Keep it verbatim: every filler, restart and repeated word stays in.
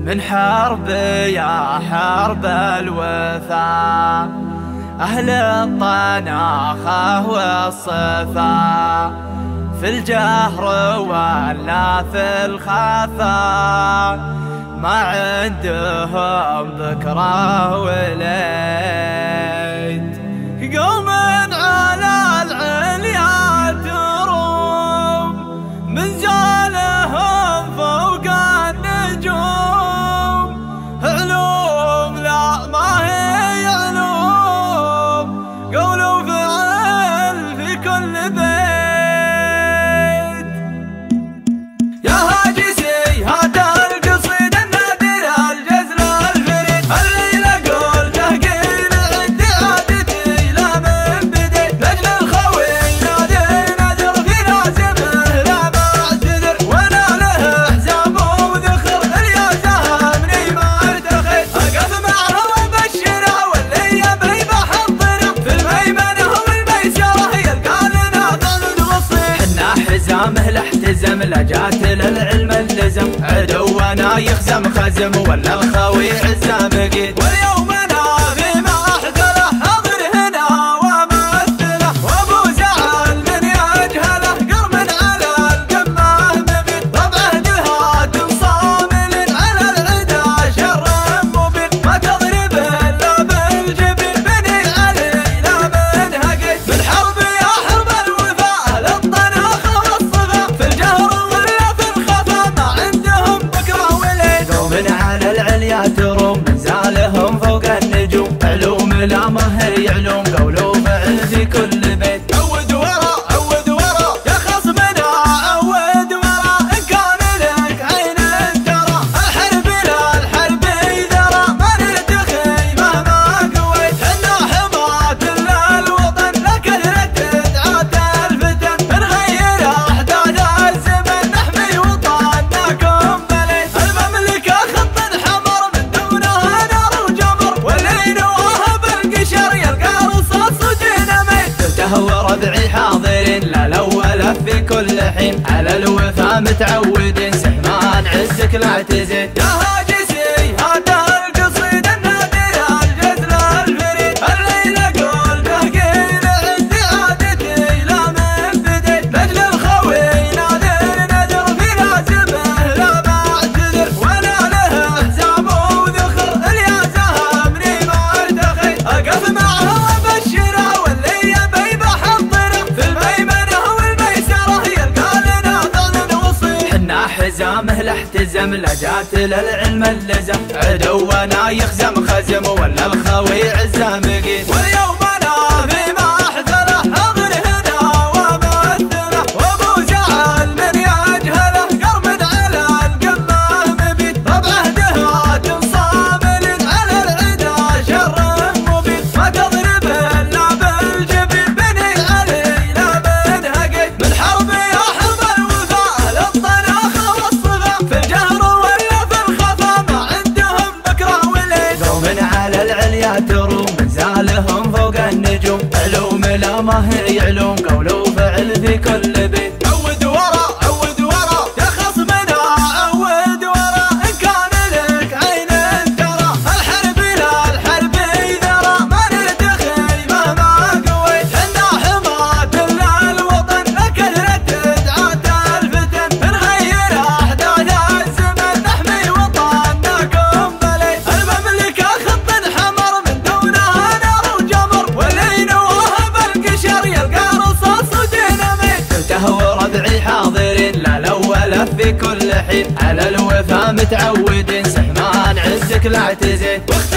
من حرب يا حرب الوفا، أهل الطناخة والصفا، في الجهر ولا في الخفا، ما عندهم بكرة وليد. قوم على العليا تروم، من زالهم فوق النجوم، علوم لا ما هي علوم، قول وفعل في كل بيت. يا هاجسي هذا القصيد النادر الجزل الفريد، الليلة قلته قيل عندي عادتي لا من بديت، لجل الخوي نادي نذر في لازمه لا ما اعتذر، وانا له حزام وذخر الياسه مني ما ارتخيت، اقف معه وابشره واللي يبي بحضره، في الميمنه والميسره يلقى لنا ظل وصيح. حنا حزامه لاحتزم لجات للعلم اللزم، عدونا يخزم خزم ولا الخوي عزام قيد، واليوم انا فيما احذره حاضر هنا وامثله، وابو زعل من يجهله قرم على القمه مبين، طبعه جهاد صامل على العدا شر مبين، ما تضرب الا بالجبين بني علي لا منها قيد، بالحرب يا حرب الوفاء للطناخه والصفا، في الجهر ولا في الخفا ما عندهم بكره وليد. قوم على العليا تروم، من زالهم فوق النجوم، علوم لا ما هي علوم، قول وفعل في كل بيت. عود ورا عود ورا يا خصمنا عود ورا، ان كان لك عين ترى الحرب لا الحرب ذرى، ما نرتخي مهما قويت، حنا حماة للوطن لا كثرة دعاة الفتن، نغير احداث الزمن نحمي وطنكم بليد، المملكة خط حمر من دونه نار وجمر، واللي نواه بالقشر يلقى رصاص وديناميت، تهوى ربعي حاضرين لا الاول في كل حين، على الوفا متعودين سحمان عزك لا تزيد. يا هاجسي هذا القصيد النادر الجزل الفريد، الليلة قلته قيل عندي عادتي لا من بديت، لجل الخوي نادر نذر في لازمه لا ما اعتذر، وانا له حزام وذخر الياسه مني ما ارتخيت، اقف معه وابشره واللي يبي بحضره، في الميمنه والميسره يلقى لنا ظل وصيح. حنا حزامه لاحتزم لجات للعلم اللزم، عدونا يخزم خزم ولا الخوي عزام قيد، واليوم انا فيما احذره حاضر هنا وامثله، وابو زعل من يجهله قرم على القمه مبين، طبعه جهاد صامل على العدا شر مبين، ما تضرب الا بالجبين بني علي لا منها قيد، بالحرب يا حرب الوفاء للطناخه والصفا، في الجهر ولا في الخفا ما عندهم بكره وليد. قوم على العليا تروم، من زالهم فوق النجوم، علوم لا ما هي علوم، قول وفعل في كل بيت. عود ورا عود ورا يا خصمنا عود ورا، ان كان لك عين ترى الحرب لا الحرب ذرى، ما نرتخي مهما قويت، حنا حماة للوطن لا كثرة دعاة الفتن، نغير احداث الزمن نحمي وطنكم بليد، المملكة خط حمر من دونه نار وجمر، واللي نواه بالقشر يلقى رصاص وديناميت، تهوى ربعي حاضرين لا الاول في كل حين، على الوفا متعودين سحمان عزك لا تزيد.